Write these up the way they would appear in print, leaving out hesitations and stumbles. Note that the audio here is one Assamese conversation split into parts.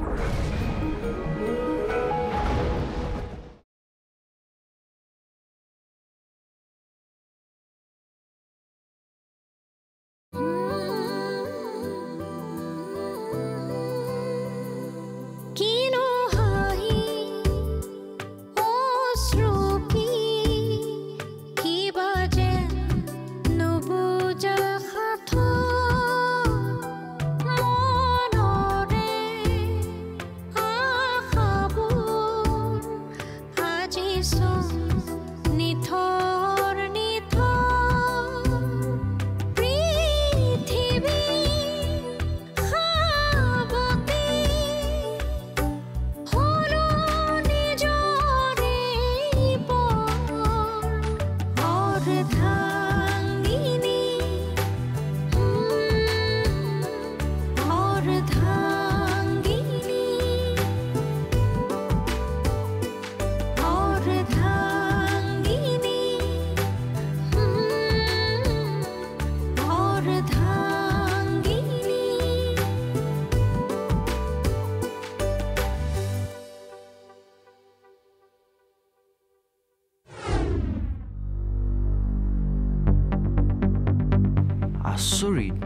আচৰিত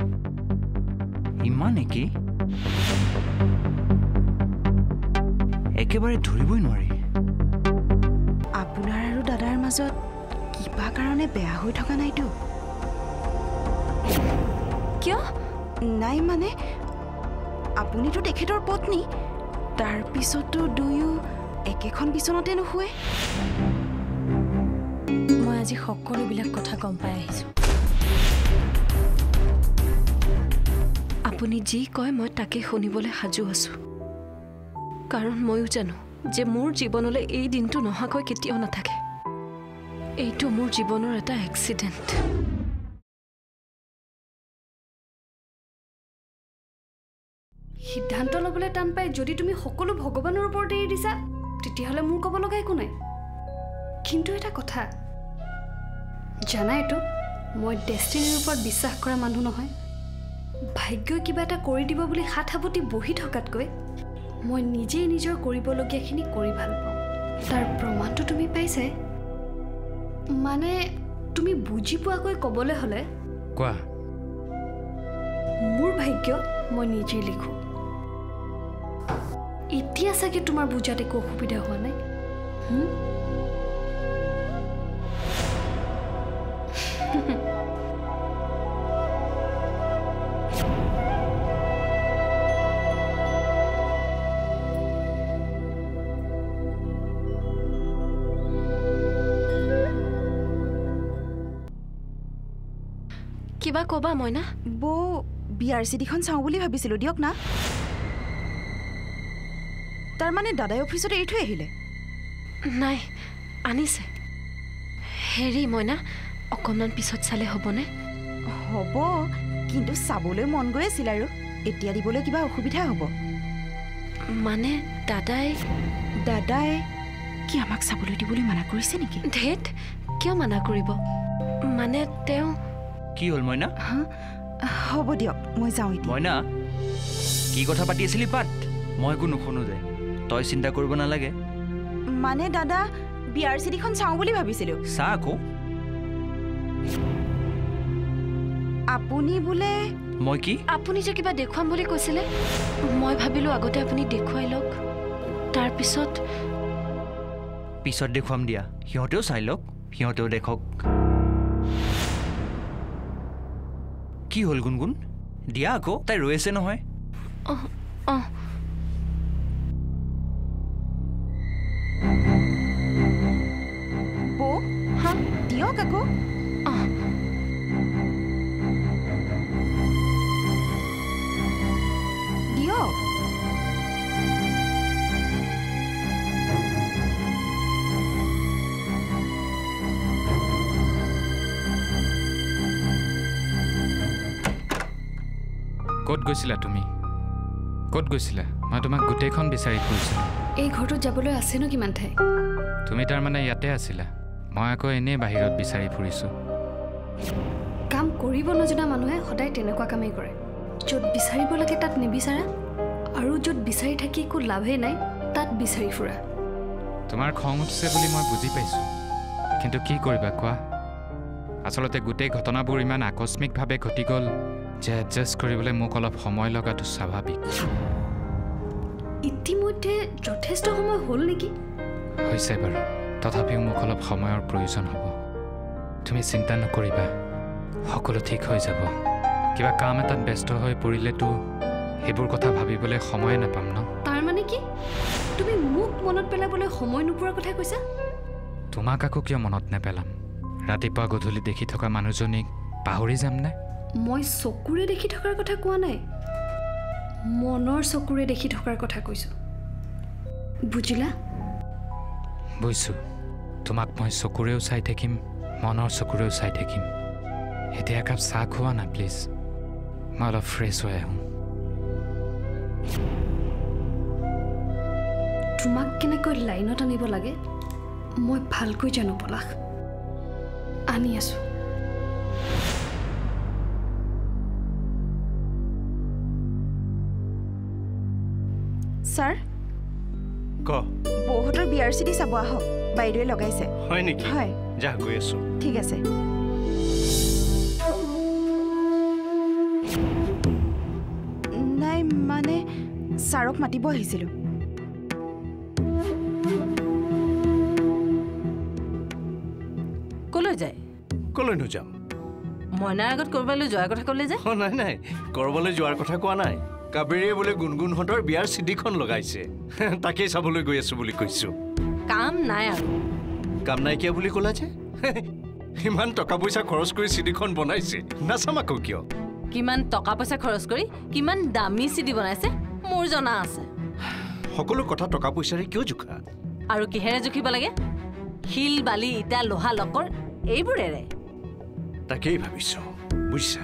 ইমানে কি একেবাৰে ধৰিবই নোৱাৰি আপোনাৰ আৰু দাদাৰ মাজত কিবা কাৰণে বেয়া হৈ থকা নাইতো কিয় নাই মানে আপুনিতো তেখেতৰ পত্নী তাৰ পিছতো দুয়ো একেখন বিচনাতে নুশুৱে মই আজি সকলোবিলাক কথা গম পাই আহিছো আপুনি যি কয় মই তাকে শুনিবলৈ সাজু আছো কাৰণ ময়ো জানো যে মোৰ জীৱনলৈ এই দিনটো নহাকৈ কেতিয়াও নাথাকে এইটো মোৰ জীৱনৰ এটা এক্সিডেণ্ট সিদ্ধান্ত ল'বলৈ টান পাই যদি তুমি সকলো ভগৱানৰ ওপৰত এৰি দিছা তেতিয়াহ'লে মোৰ ক'ব লগা একো নাই কিন্তু এটা কথা জানাইতো মই ডেষ্টিনিৰ ওপৰত বিশ্বাস কৰা মানুহ নহয় ভাগ্যই কিবা এটা কৰি দিব বুলি হাত সাৱটি বহি থকাতকৈ মই নিজেই নিজৰ কৰিবলগীয়াখিনি কৰি ভাল পাওঁ তাৰ প্ৰমাণটো তুমি পাইছাই মানে তুমি বুজি পোৱাকৈ ক'বলৈ হ'লে কোৱা মোৰ ভাগ্য মই নিজেই লিখোঁ এতিয়া চাগে তোমাৰ বুজাত একো অসুবিধা হোৱা নাই কিবা কবা মইনা বৌ বিয়াৰ চিডিখন চাওঁ বুলি ভাবিছিলো দিয়ক না তাৰ মানে দাদাই অফিচত এৰি থৈ আহিলে নাই আনিছে হেৰি মইনা অকণমান পিছত চালে হ'বনে হ'ব কিন্তু চাবলৈ মন গৈ আছিল আৰু এতিয়া দিবলৈ কিবা অসুবিধা হ'ব মানে দাদাই কি আমাক চাবলৈ দিবলৈ মানা কৰিছে নেকি ধেত কিয় মানা কৰিব মানে তেওঁ কি হল মইনা হ'ব দিয়ক মই যাওঁ মইনা কি কথা পাতি আছিলি পাত মই একো নুশুনো যে তই চিন্তা কৰিব নালাগে মানে দাদা বিয়াৰ চিডিখন চাওঁ বুলি ভাবিছিলো চা আকৌ আপুনি বোলে মই কি আপুনি যে কিবা দেখুৱাম বুলি কৈছিলে মই ভাবিলো আগতে আপুনি দেখুৱাই লওক তাৰ পিছত দেখুৱাম দিয়া সিহঁতেও চাই লওক সিহঁতেও দেখক কি হল গুণগুণ দিয়া আকৌ তাই ৰৈ আছে নহয় বৌ হা দিয়ক আকৌ দিয়ক ক'ত গৈছিলা তুমি ক'ত গৈছিলা মই তোমাক গোটেইখন বিচাৰি ফুৰিছিলোঁ এই ঘৰটোত যাবলৈ আছেনো কিমান ঠাই তুমি তাৰ মানে ইয়াতে আছিলা মই আকৌ এনেই বাহিৰত বিচাৰি ফুৰিছোঁ কাম কৰিব নজনা মানুহে সদায় তেনেকুৱা কামেই কৰে য'ত বিচাৰিব লাগে তাত নিবিচাৰা আৰু য'ত বিচাৰি থাকি একো লাভেই নাই তাত বিচাৰি ফুৰা তোমাৰ খং উঠিছে বুলি মই বুজি পাইছোঁ কিন্তু কি কৰিবা কোৱা আচলতে গোটেই ঘটনাবোৰ ইমান আকস্মিকভাৱে ঘটি গ'ল যে এডজাষ্ট কৰিবলৈ মোক অলপ সময় লগাটো স্বাভাৱিক ইতিমধ্যে যথেষ্ট সময় হ'ল নেকি হৈছে বাৰু তথাপিও মোক অলপ সময়ৰ প্ৰয়োজন হ'ব তুমি চিন্তা নকৰিবা সকলো ঠিক হৈ যাব কিবা কাম এটাত ব্যস্ত হৈ পৰিলেতো সেইবোৰ কথা ভাবিবলৈ সময় নাপাম ন তাৰ মানে কি তুমি মোক মনত পেলাবলৈ সময় নোপোৱাৰ কথা কৈছা তোমাক আকৌ কিয় মনত নেপেলাম ৰাতিপুৱা গধূলি দেখি থকা মানুহজনীক পাহৰি যামনে মই চকুৰে দেখি থকাৰ কথা কোৱা নাই মনৰ চকুৰে দেখি থকাৰ কথা কৈছোঁ বুজিলা বুজিছোঁ তোমাক মই চকুৰেও চাই থাকিম মনৰ চকুৰেও চাই থাকিম এতিয়া একাপ চাহ খোৱা না প্লিজ মই অলপ ফ্ৰেছ হৈ আহোঁ তোমাক কেনেকৈ লাইনত আনিব লাগে মই ভালকৈ জানো পলাশ আনি আছোঁ ছাৰ ক বৌহঁতৰ বিয়াৰ চিঠি চাব আহক বাইদেৱে লগাইছে হয় নেকি হয় যা গৈ আছোঁ ঠিক আছে নাই মানে ছাৰক মাতিব আহিছিলোঁ কলৈ যায় কলৈনো যাম মইনাৰ আগত কৰবালৈ যোৱাৰ কথা ক'লে যে নাই নাই কৰবালৈ যোৱাৰ কথা কোৱা নাই কাবেৰীয়ে বোলে গুণগুণহঁতৰ বিয়াৰ চিঠিখন লগাইছে তাকেই চাবলৈ গৈ আছোঁ বুলি কৈছোঁ কাম নাই আৰু কাম নাইকিয়া বুলি ক'লা যে ইমান টকা পইচা খৰচ কৰি চিঠিখন বনাইছে নাচাম আকৌ কিয় কিমান টকা পইচা খৰচ কৰি কিমান দামী চিঠি বনাইছে মোৰ জনা আছে সকলো কথা টকা পইচাৰে কিয় জোখা আৰু কিহেৰে জুখিব লাগে শিল বালি ইটা লোহা লকৰ এইবোৰেৰে তাকেই ভাবিছোঁ বুজিছা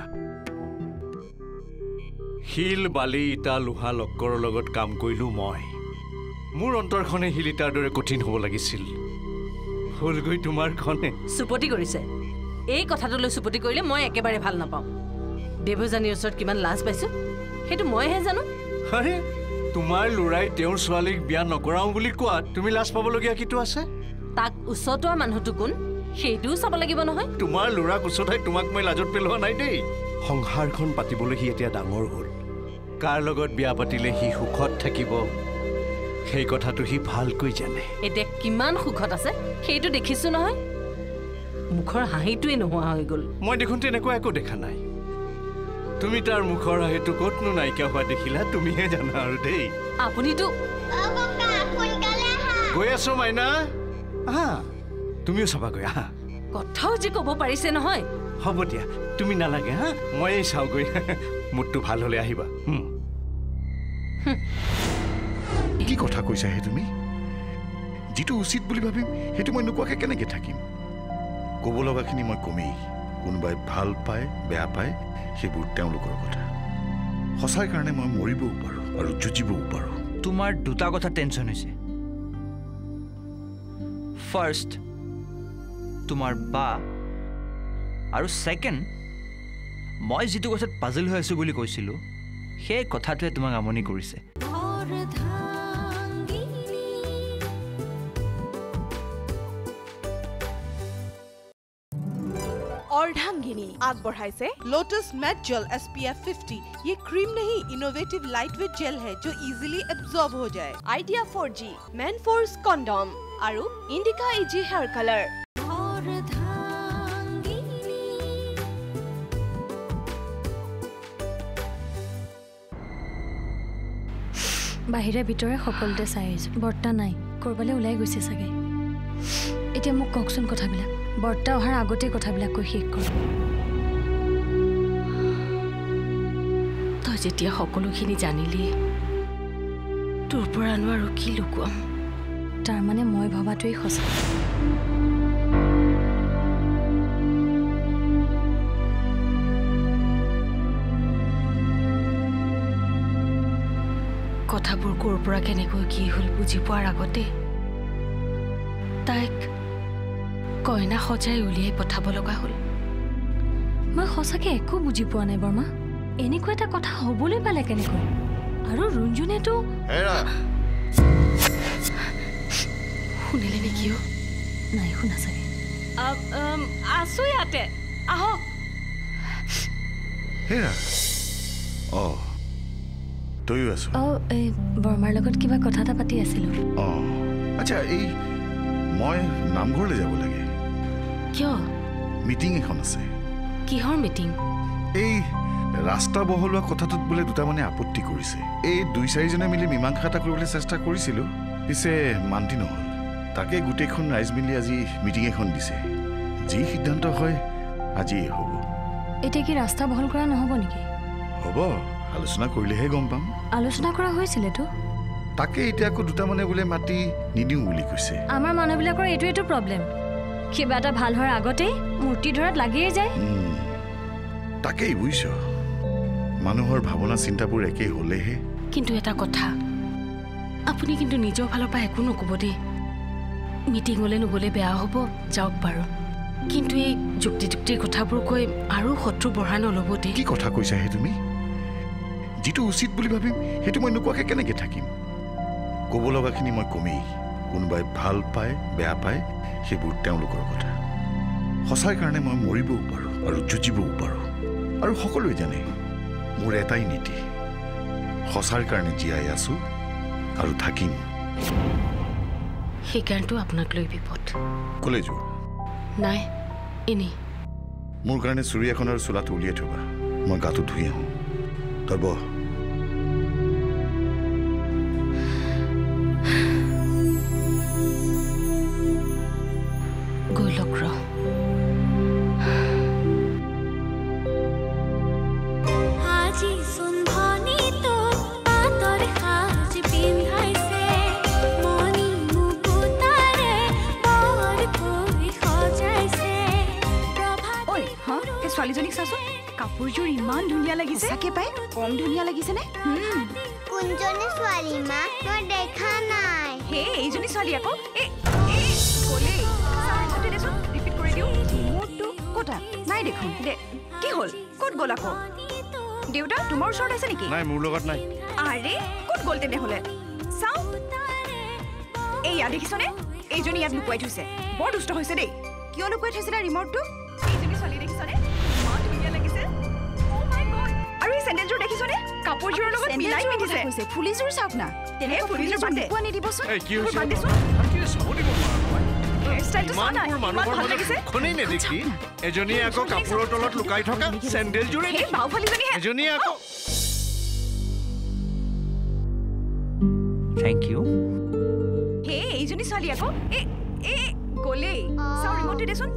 শিল বালি ইটা লোহা লক্কৰৰ লগত কাম কৰিলোঁ মই মোৰ অন্তৰখনে শিল ইটাৰ দৰে কঠিন হ'ব লাগিছিল হ'লগৈ তোমাৰখনে চুপতি কৰিছে এই কথাটোলৈ চুপতি কৰিলে মই একেবাৰে ভাল নাপাওঁ দেৱযানীৰ ওচৰত কিমান লাজ পাইছোঁ সেইটো মইহে জানো আৰে তোমাৰ ল'ৰাই তেওঁৰ ছোৱালীক বিয়া নকৰাওঁ বুলি কোৱাত তুমি লাজ পাবলগীয়া কিটো আছে তাক উচতোৱা মানুহটো কোন সেইটোও চাব লাগিব নহয় তোমাৰ ল'ৰাক উচতাই তোমাক মই লাজত পেলোৱা নাই দেই সংসাৰখন পাতিবলৈ সি এতিয়া ডাঙৰ হ'ল কাৰ লগত বিয়া পাতিলে সি সুখত থাকিব সেই কথাটো সি ভালকৈ জানে এতিয়া কিমান সুখত আছে সেইটো দেখিছোঁ নহয় মুখৰ হাঁহিটোৱে নোহোৱা হৈ গ'ল মই দেখোন তেনেকুৱা একো দেখা নাই তুমি তাৰ মুখৰ হাঁহিটো ক'তনো নাইকিয়া হোৱা দেখিলা তুমিহে জানা আৰু দেই আপুনিতো গৈ আছো মাইনা আহা তুমিও চাবাগৈ আহা কথাও যে ক'ব পাৰিছে নহয় হ'ব দিয়া তুমি নালাগে হা মই চাওঁগৈ মুডটো ভাল হ'লে আহিবা কি কথা কৈছা হে তুমি যিটো উচিত বুলি ভাবিম সেইটো মই নোকোৱাকৈ কেনেকৈ থাকিম ক'ব লগাখিনি মই কমেই কোনোবাই ভাল পায় বেয়া পায় সেইবোৰ তেওঁলোকৰ কথা সঁচাই কাৰণে মই মৰিবও পাৰোঁ আৰু যুঁজিবও পাৰোঁ তোমাৰ দুটা কথা টেনশ্যন হৈছে ফাৰ্ষ্ট তোমাৰ বা আৰু ছেকেণ্ড মই যিটো কথাত পাজল হৈ আছোঁ বুলি কৈছিলোঁ সেই কথাটোৱে তোমাক আমনি কৰিছে अर्धांगिनी आग बढ़ाई से लोटस मैट जेल SPF 50 ये क्रीम नहीं इनोवेटिव लाइटवेट जेल है जो इजीली एब्जॉर्ब हो जाए Idea 4G Manforce condom और इंडिका इजी हेयर कलर বাহিৰে ভিতৰে সকলোতে চাই আহিছোঁ বৰ্তা নাই কৰবালৈ ওলাই গৈছে চাগে এতিয়া মোক কওকচোন কথাবিলাক বৰ্তা অহাৰ আগতে কথাবিলাক কৈ শেষ কৰ তই যেতিয়া সকলোখিনি জানিলি তোৰ পৰানো আৰু কি লুকুৱাম তাৰমানে মই ভবাটোৱেই সঁচা কথাবোৰ ক'ৰ পৰা কেনেকৈ কি হ'ল বুজি পোৱাৰ আগতে তাইক কইনা সজাই উলিয়াই পঠাব লগা হ'ল মই সঁচাকৈ একো বুজি পোৱা নাই বৰ্মা এনেকুৱা এটা কথা হ'বলৈ পালে কেনেকৈ আৰু ৰঞ্জুনেতো হেৰা শুনিলে নেকি নাই শুনা চাগে আছো ইয়াতে আহক হেৰা তইও আছো এই বৰমাৰ লগত কিবা কথা এটা পাতি আছিলো আচ্ছা এই মই নামঘৰলৈ যাব লাগে কিয় মিটিং এখন আছে কিহৰ মিটিং এই ৰাস্তা বহলোৱা কথাটোত বোলে দুটা মানে আপত্তি কৰিছে এই 2-4জনে মিলি মীমাংসা এটা কৰিবলৈ চেষ্টা কৰিছিলো পিছে মান্তি নহ'ল তাকে গোটেইখন ৰাইজ মিলি আজি মিটিং এখন দিছে যি সিদ্ধান্ত হয় আজি হ'ব এতিয়া কি ৰাস্তা বহল কৰা নহ'ব নেকি হ'ব আলোচনা কৰিলেহে গম পাম আলোচনা কৰা হৈছিলেতো তাকে এতিয়া আকৌ দুটা মানে বোলে মাটি নিদিওঁ বুলি কৈছে আমাৰ মানুহবিলাকৰ এইটোৱেতো প্ৰব্লেম কিবা এটা ভাল হোৱাৰ আগতেই মূৰ্তি ধৰাত লাগিয়ে যায় তাকেই বুজিছ মানুহৰ ভাৱনা চিন্তাবোৰ একেই হ'লেহে কিন্তু এটা কথা আপুনি কিন্তু নিজৰ ফালৰ পৰা একো নক'ব দেই মিটিঙলৈ নগ'লে বেয়া হ'ব যাওক বাৰু কিন্তু এই যুক্তিৰ কথাবোৰ কৈ আৰু শত্ৰু বঢ়াই নল'ব দেই কি কথা কৈছাহে তুমি যিটো উচিত বুলি ভাবিম সেইটো মই নোকোৱাকৈ কেনেকৈ থাকিম ক'ব লগাখিনি মই কমেই কোনোবাই ভাল পায় বেয়া পায় সেইবোৰ তেওঁলোকৰ কথা সঁচাই কাৰণে মই মৰিবও পাৰোঁ আৰু যুঁজিবও পাৰোঁ আৰু সকলোৱে জানে মোৰ এটাই নীতি সঁচাৰ কাৰণে জীয়াই আছোঁ আৰু থাকিম সেইকাৰণেতো আপোনাক লৈ বিপদ ক'লে যোৱা নাই এনেই মোৰ কাৰণে চুৰি এখন আৰু চোলাটো উলিয়াই থবা মই গাটো ধুই আহোঁ তই বহ গৈ লগ ৰ ছোৱালীজনীক চাচোন কাপোৰযোৰ ইমান ধুনীয়া লাগিছে চাকে পাই কম ধুনীয়া লাগিছেনে কোনজনী ছোৱালী মা মই দেখা নাই হে এইজনী ছোৱালী আকৌ ক'লেই দেচোন ৰিপিট কৰি দিওঁ মোৰটো ক'তা নাই দেখোন দে কি হ'ল ক'ত গ'ল আকৌ দেউতা তোমাৰ ওচৰত আছে নেকি নাই মোৰ লগত নাই আৰে ক'ত গ'ল তেনেহ'লে চাওঁ এইয়া দেখিছনে এইজনী ইয়াত লুকুৱাই থৈছে বৰ দুষ্ট হৈছে দেই কিয় লুকুৱাই থৈছিলে ৰিম'টটো এইজনী ছোৱালী দেখিছনে ইমান ধুনীয়া লাগিছে আৰু এই চেণ্ডেলযোৰ দেখিছনে কাপোৰযোৰৰ লগত মিলাই পিন্ধিছে ফুলিযোৰ চাওক না তেনে ফুলিযোৰ বান্ধে কোৱা নিদিবচোন বান্ধিছোন এজনীয়ে আকৌ কাপোৰৰ তলত লুকাই থকা চেণ্ডেলযোৰে এজনীয়ে আকৌ থেংক ইউ হে এইজনী ছোৱালী আকৌ গ'লেই চাওঁ ৰিম'টটো দেচোন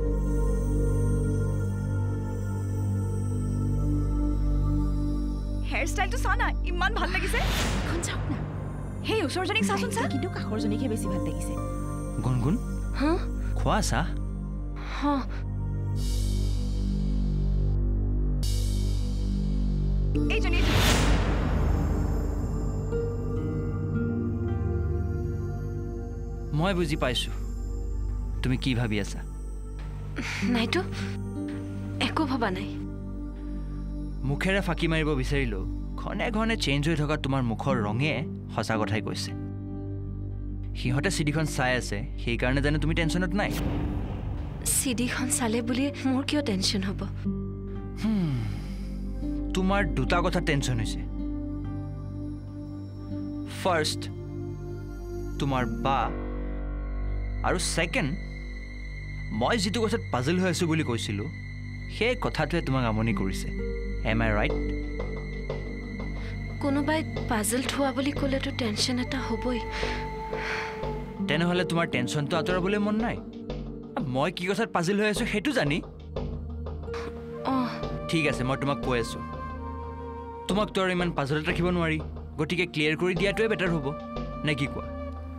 হেয়াৰ ষ্টাইলটো চা না ইমান ভাল লাগিছে এখন চাওক না সেই ওচৰজনীক চাচোন চা কিন্তু কাষৰজনীকহে বেছি ভাল লাগিছে গুণগুণ খোৱা চা এইজনী মই বুজি পাইছোঁ তুমি কি ভাবি আছা নাইতো একো ভবা নাই মুখেৰে ফাঁকি মাৰিব বিচাৰিলেও ঘনে ঘনে চেঞ্জ হৈ থকা তোমাৰ মুখৰ ৰঙে সঁচা কথাই কৈছে সিহঁতে চিডিখন চাই আছে সেইকাৰণে জানো তুমি টেনশ্যনত নাই চিডিখন চালে বুলি মোৰ কিয় টেনশ্যন হ'ব তোমাৰ দুটা কথা টেনশ্যন হৈছে ফাৰ্ষ্ট তোমাৰ বা আৰু ছেকেণ্ড মই যিটো কথাত পাজল হৈ আছোঁ বুলি কৈছিলোঁ সেই কথাটোৱে তোমাক আমনি কৰিছে এম আই ৰাইট কোনোবাই পাজল থোৱা বুলি ক'লেতো টেনশ্যন এটা হ'বই তেনেহ'লে তোমাৰ টেনশ্যনটো আঁতৰাবলৈ মন নাই মই কি কথাত পাজল হৈ আছোঁ সেইটো জানি ঠিক আছে মই তোমাক কৈ আছোঁ তোমাকতো আৰু ইমান পাজলত ৰাখিব নোৱাৰি গতিকে ক্লিয়াৰ কৰি দিয়াটোৱে বেটাৰ হ'ব নে কি কোৱা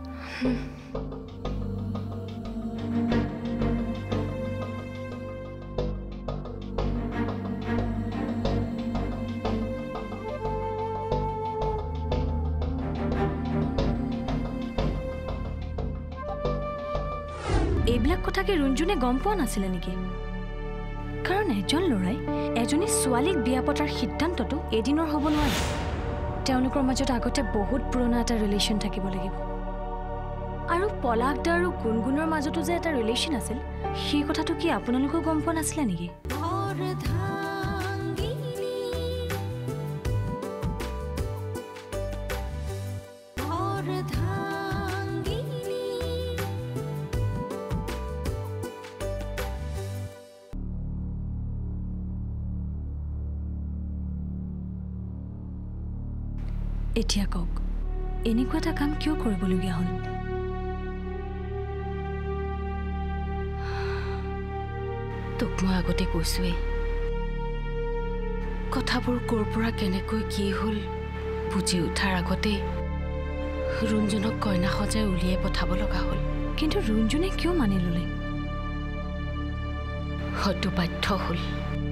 এইবিলাক কথা কি ৰঞ্জুনে গম পোৱা নাছিলে নেকি কাৰণ এজন ল'ৰাই এজনী ছোৱালীক বিয়া পতাৰ সিদ্ধান্তটো এদিনৰ হ'ব নোৱাৰে তেওঁলোকৰ মাজত আগতে বহুত পুৰণা এটা ৰিলেশ্যন থাকিব লাগিব আৰু পলাক দা আৰু গুণগুণৰ মাজতো যে এটা ৰিলেশ্যন আছিল সেই কথাটো কি আপোনালোকেও গম পোৱা নাছিলে নেকি এতিয়া কওক এনেকুৱা এটা কাম কিয় কৰিবলগীয়া হ'ল তোক মই আগতে কৈছোৱেই কথাবোৰ ক'ৰ পৰা কেনেকৈ কি হ'ল বুজি উঠাৰ আগতে ৰুণজনক কইনা সজাই উলিয়াই পঠাব লগা হ'ল কিন্তু ৰুণজনে কিয় মানি ল'লে হয়তো বাধ্য হ'ল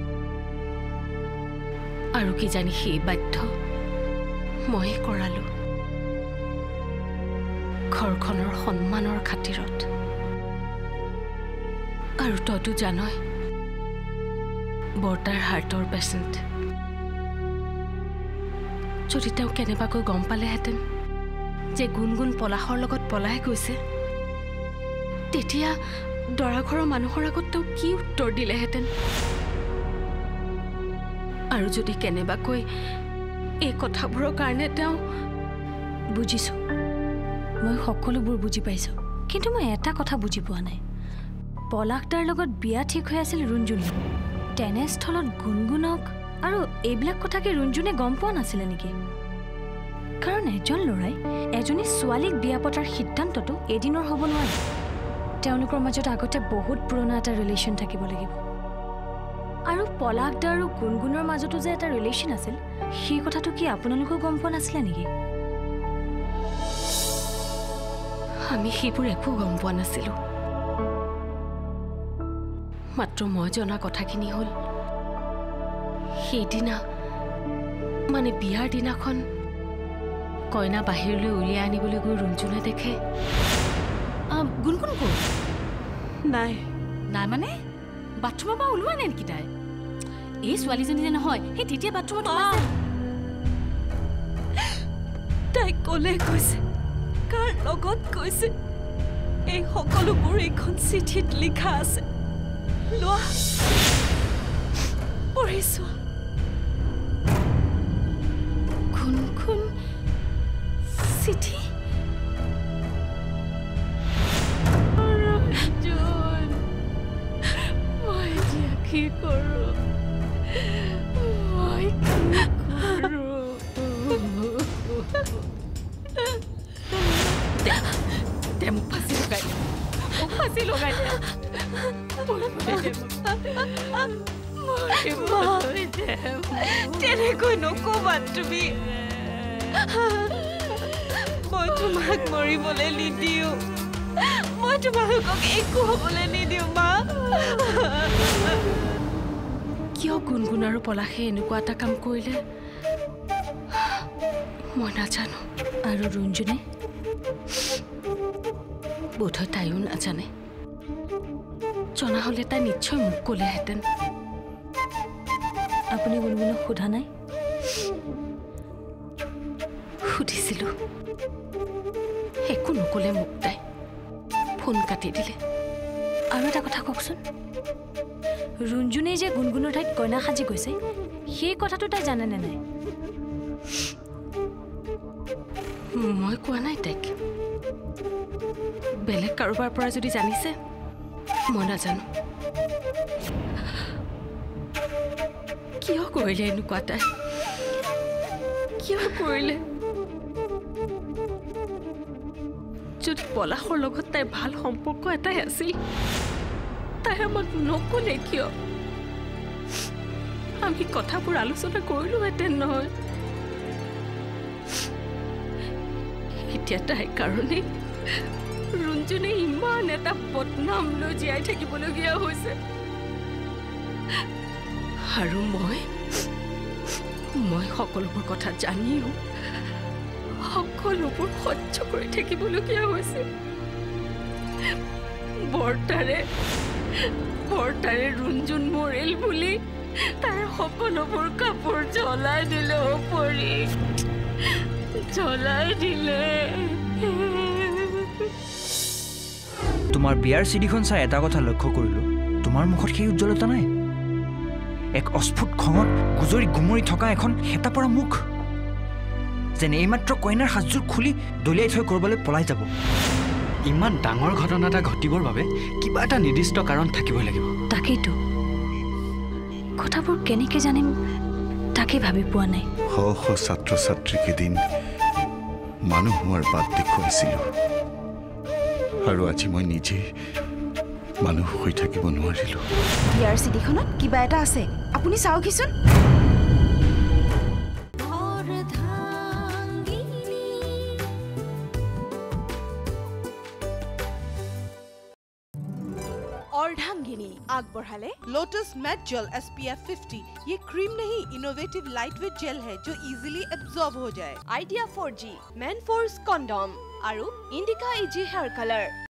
আৰু কি জানি সেই বাধ্য মই কৰালো ঘৰখনৰ সন্মানৰ খাতিৰত আৰু তইতো জানই বৰ্তাৰ হাৰ্টৰ পেচেণ্ট যদি তেওঁ কেনেবাকৈ গম পালেহেঁতেন যে গুণগুণ পলাশৰ লগত পলাই গৈছে তেতিয়া দৰা ঘৰৰ মানুহৰ আগত তেওঁ কি উত্তৰ দিলেহেঁতেন আৰু যদি কেনেবাকৈ এই কথাবোৰৰ কাৰণে তেওঁ বুজিছোঁ মই সকলোবোৰ বুজি পাইছোঁ কিন্তু মই এটা কথা বুজি পোৱা নাই পলাশ দাৰ লগত বিয়া ঠিক হৈ আছিল ৰুণজুনি তেনেস্থলত গুণগুণক আৰু এইবিলাক কথা কি ৰুণজুনে গম পোৱা নাছিলে নেকি কাৰণ এজন ল'ৰাই এজনী ছোৱালীক বিয়া পতাৰ সিদ্ধান্তটো এদিনৰ হ'ব নোৱাৰে তেওঁলোকৰ মাজত আগতে বহুত পুৰণা এটা ৰিলেশ্যন থাকিব লাগিব আৰু পলাশ দা আৰু গুণগুণৰ মাজতো যে এটা ৰিলেশ্যন আছিল সেই কথাটো কি আপোনালোকেও গম পোৱা নাছিলে নেকি আমি সেইবোৰ একো গম পোৱা নাছিলোঁ মাত্ৰ মই জনা কথাখিনি হ'ল সেইদিনা মানে বিয়াৰ দিনাখন কইনা বাহিৰলৈ উলিয়াই আনিবলৈ গৈ ৰুণজুনে দেখে গুণগুণ ক'ত নাই নাই মানে বাথৰুমৰ পৰা ওলোৱা নাই নেকি তাই এই ছোৱালীজনী যে নহয় সেই তেতিয়া বাথৰুমত তাই ক'লে কৈছে কাৰ লগত কৈছে এই সকলোবোৰ এইখন চিঠিত লিখা আছে লোৱা পঢ়িছো কোন চিঠি মই এতিয়া কি কৰোঁ মই কি কৰোঁ দে মোক ফাঁচি লগাই দে তেনেকৈ নকবা তুমি মই তোমাক মৰিবলৈ নিদিওঁ মই তোমালোকক একো হ'বলৈ নিদিওঁ মা কিয় গুণগুণ আৰু পলাশে এনেকুৱা এটা কাম কৰিলে মই নাজানো আৰু ৰুণজুনে বোধহয় তাইও নাজানে জনা হ'লে তাই নিশ্চয় মোক ক'লেহেঁতেন আপুনি গুণগুণক সোধা নাই সুধিছিলোঁ একো নক'লে মোক তাই ফোন কাটি দিলে আৰু এটা কথা কওকচোন ৰুণজুনে যে গুণগুণৰ ঠাইত কইনা সাজি গৈছে সেই কথাটো তাই জানেনে নাই মই কোৱা নাই তাইক বেলেগ কাৰোবাৰ পৰা যদি জানিছে মই নাজানো কিয় কৰিলে এনেকুৱা তাই কিয় কৰিলে যদি পলাশৰ লগত তাইৰ ভাল সম্পৰ্ক এটাই আছিল তাই আমাক নক'লে কিয় আমি কথাবোৰ আলোচনা কৰিলোহেঁতেন নহয় এতিয়া তাইৰ কাৰণে ৰুণজুনে ইমান এটা বদনাম লৈ জীয়াই থাকিবলগীয়া হৈছে আৰু মই সকলোবোৰ কথা জানিও সকলোবোৰ সহ্য কৰি থাকিবলগীয়া হৈছে বৰ্তাৰে ৰুণজুন মৰিল বুলি তাৰ সকলোবোৰ কাপোৰ জ্বলাই দিলেও পৰি জ্বলাই দিলে। তোমাৰ বিয়াৰ চিডিখন চাই এটা কথা লক্ষ্য কৰিলোঁ, তোমাৰ মুখত সেই উজ্জ্বলতা নাই। এক অস্ফুট খঙত গুজৰি গুমৰি থকা এখন হেতা পৰা মুখ, যেন এইমাত্ৰ কইনাৰ সাজযোৰ খুলি দলিয়াই থৈ ক'ৰবালৈ পলাই যাব। ইমান ডাঙৰ ঘটনা এটা ঘটিবৰ বাবে কিবা এটা নিৰ্দিষ্ট কাৰণ থাকিবই লাগিব। তাকেইতো কথাবোৰ কেনেকৈ জানিম তাকে ভাবি পোৱা নাই। শ শ ছাত্ৰ ছাত্ৰীক এদিন মানুহ হোৱাৰ বাট দেখুৱাইছিলোঁ, আৰু আজি মই নিজে মানুহ হৈ থাকিব নোৱাৰিলোঁ। বিয়াৰ চিঠিখনত কিবা এটা আছে, আপুনি চাওকহিচোন। अर्धांगिनी आगबढ़ाले लोटस मैट जेल SPF 50। ये क्रीम नहीं, इनोवेटिव लाइटवेट जेल है जो इजीली एब्जॉर्ब हो जाए। Idea 4G Manforce condom और इंडिका इजी हेयर कलर।